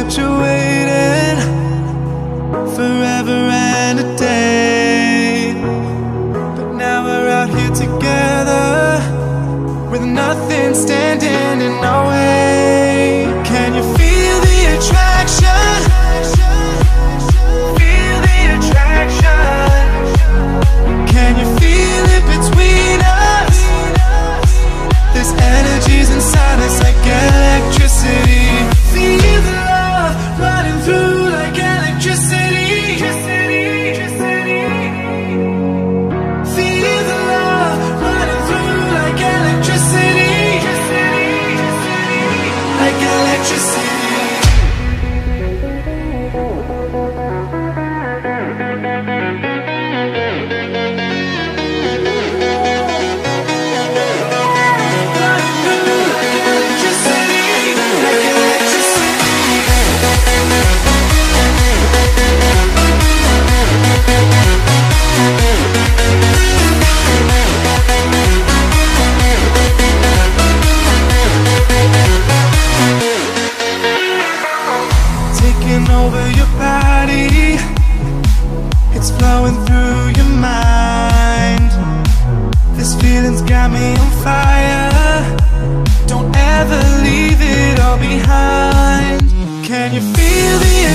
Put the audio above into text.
kept you waiting forever and a day. But now we're out here together with nothing standing in our way. Can you feel the attraction? Feel the attraction. Can you feel it between us? This energy's inside us like electricity. Feel the love running through like electricity. Feel the love running through like electricity. Like electricity. Taking over your body, it's flowing through your mind. This feeling's got me on fire. Don't ever leave it all behind. Can you feel the